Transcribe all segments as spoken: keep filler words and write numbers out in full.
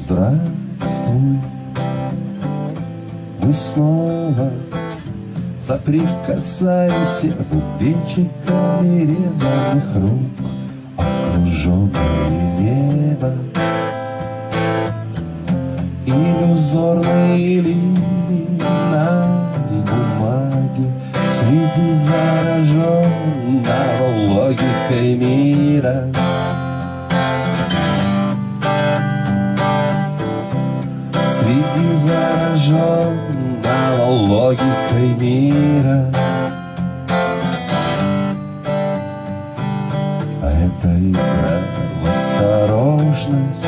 Здравствуй, мы снова соприкасаемся бубенчиками резаных рук, окруженное небо, иллюзорные линии на бумаге среди зараженного логикой мира. Среди зараженного логикой мира. А это игра в осторожность,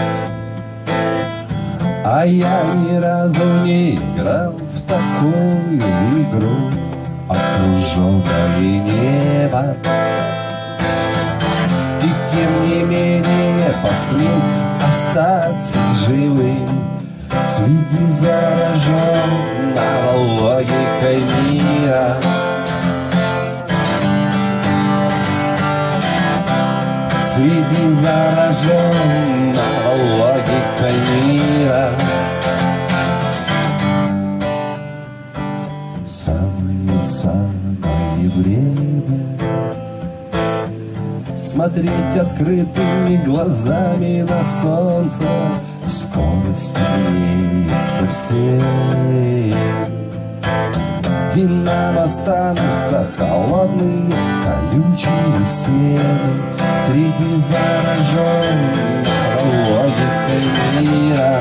а я ни разу не играл в такую игру. Окруженное небо, и тем не менее посмел остаться живым среди зараженного логикой мира. Среди зараженного логикой мира. Самое-самое время смотреть открытыми глазами на солнце. Скоро стемнеет совсем, и нам останутся холодные колючие стены среди зараженного логикой мира.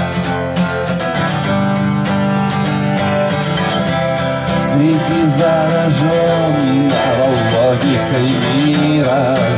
Среди зараженного логикой мира.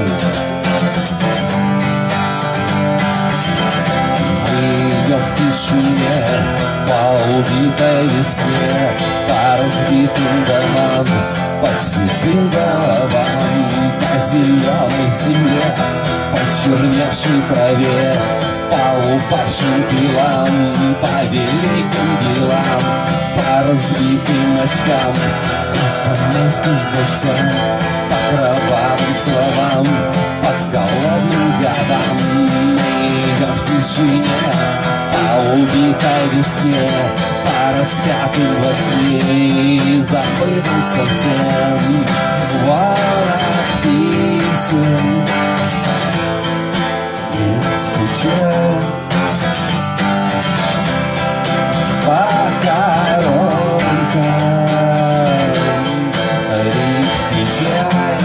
В тишине, по убитой весне, по разбитым домам, по седым головам, по зеленой земле, по черневшей траве, по упавшим телам, по великим делам, по разбитым очкам, по совместным значкам, по кровавым словам, под голодным годам. Мы в тишине, по убитой весне, по распятым во сне, забытым совсем ворох писем. Не скучай по хоронкам, редкий чай,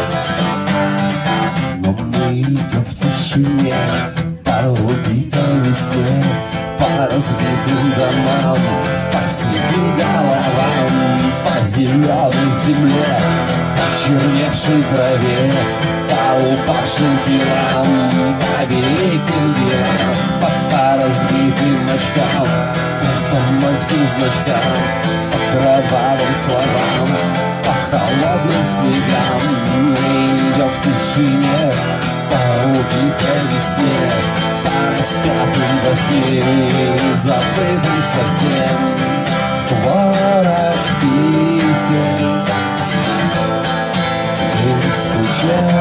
но мы идем в тишине, по убитой весне, по разбитым домам, по седым головам, по зеленой земле, по черневшей траве, по упавшим телам, по великим делам, по, по разбитым очкам, по самойским значкам, по кровавым словам, по холодным снегам. Мы идем в тишине, по убитой весне, по распятым во сне, забытым совсем ворох писем. Не скучай